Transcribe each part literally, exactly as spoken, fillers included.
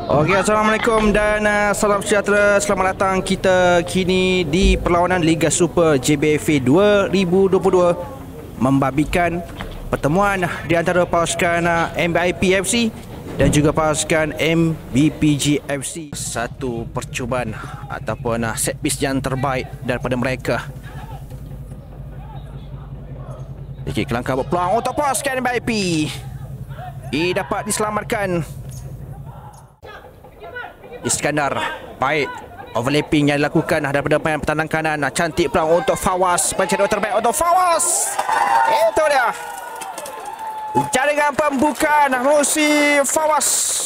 Okey, Assalamualaikum dan uh, salam sejahtera. Selamat datang kita kini di perlawanan Liga Super J B F A dua ribu dua puluh dua, membabikan pertemuan di antara pasukan uh, M B I P F C dan juga pasukan M B P G F C. Satu percubaan ataupun uh, set piece yang terbaik daripada mereka. Sedikit kelangkah berpeluang untuk pasukan M B I P. Ia dapat diselamatkan. Iskandar, baik overlapping yang dilakukan daripada pemain pertahanan kanan. Cantik peluang untuk Fawaz, pencari terbaik untuk Fawaz. Itu dia jaringan pembukaan Rusi Fawaz.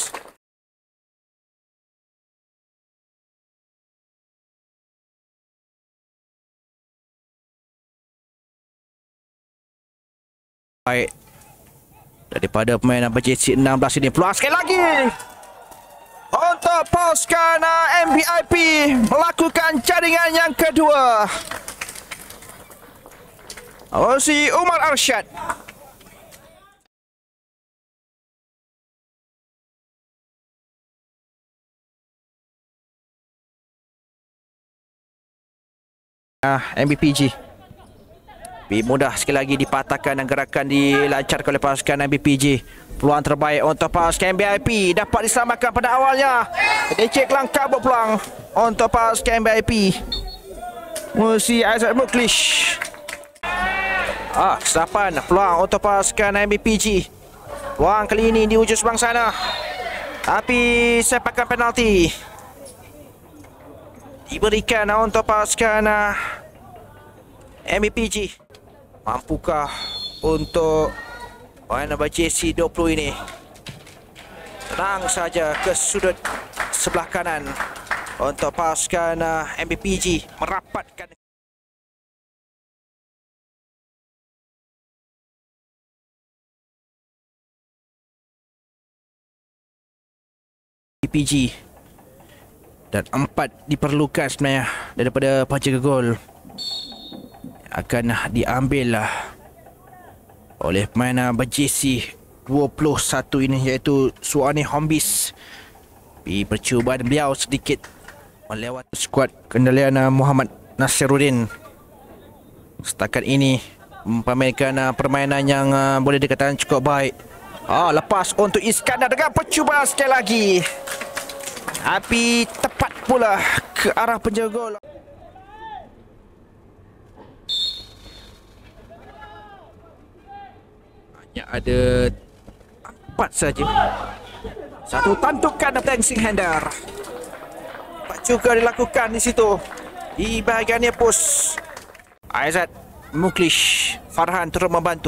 Baik daripada pemain berjersey enam belas ini, peluang sekali lagi untuk pasukan M B I P melakukan jaringan yang kedua. Rusi Umar Arsyad. M B P G lebih mudah sekali lagi dipatahkan dan gerakan dilancarkan oleh pasukan M B P G. Peluang terbaik untuk pasukan M B I P dapat diselamatkan pada awalnya. Sedikit langkah berpeluang untuk pasukan M B I P. Musi Aizat Muklish. Ah, kesilapan peluang untuk pasukan M B P G. Peluang kali ini di ujung sebelah sana, tapi sepakan penalti diberikan untuk pasukan M B P G. Mampukah untuk pemain berjersey dua puluh ini tenang saja ke sudut sebelah kanan untuk pasukan M B P G merapatkan M B P G, dan empat diperlukan sebenarnya daripada penjaga gol. Akan diambil lah oleh pemain berjersey dua puluh satu ini, iaitu Suani Hombis. Di percubaan beliau sedikit melewati skuad kendalian Muhammad Nasiruddin. Setakat ini memamerkan permainan yang boleh dikatakan cukup baik. Ah, lepas untuk Iskandar dengan percubaan sekali lagi, tapi tepat pula ke arah penjaga gol. Hanya ada empat saja. Satu tantukan dancing hander tak juga dilakukan di situ. Di bahagian pos, Aizat Muklish Farhan turut membantu.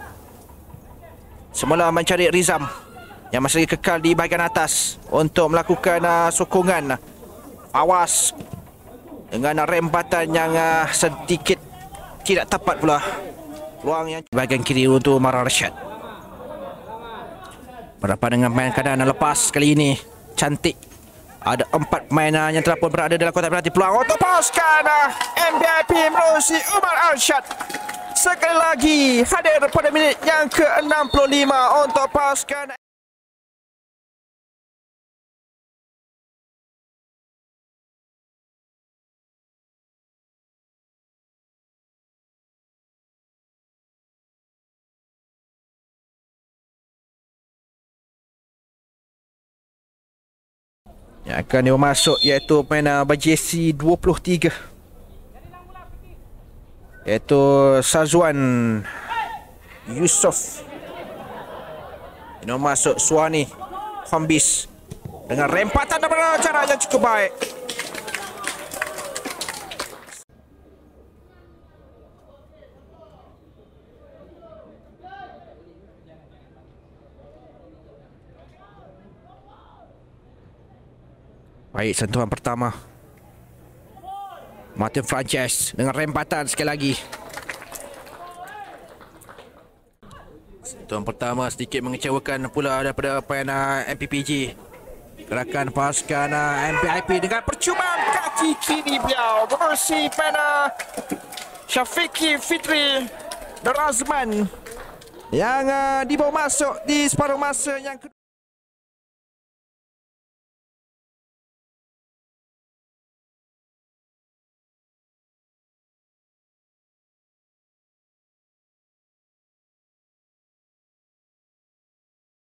Semula mencari Rizam yang masih kekal di bahagian atas untuk melakukan uh, sokongan. Awas dengan rembatan yang uh, sedikit tidak tepat pula. Peluang yang bahagian kiri untuk Umar Arsyad. Berhadapan dengan pemain kanan lepas kali ini. Cantik. Ada empat pemain yang telah pun berada dalam kotak penalti. Peluang untuk pasukan M B I P menerusi Umar Arsyad. Sekali lagi hadir pada minit yang ke enam puluh lima untuk pasukan. Yang akan dia masuk iaitu pemain berjersey dua puluh tiga, iaitu Sazwan Yusof. Ini masuk Suani Hombis dengan rempatan daripada cara yang cukup baik. Baik, sentuhan pertama Martin Frances dengan rempatan sekali lagi. Sentuhan pertama sedikit mengecewakan pula daripada pemain M P P G. Gerakan pasukan M B I P dengan percubaan kaki kiri beliau berusi pemain Syafiqi Fitri Darazman yang uh, dibawa masuk di separuh masa yang kedua.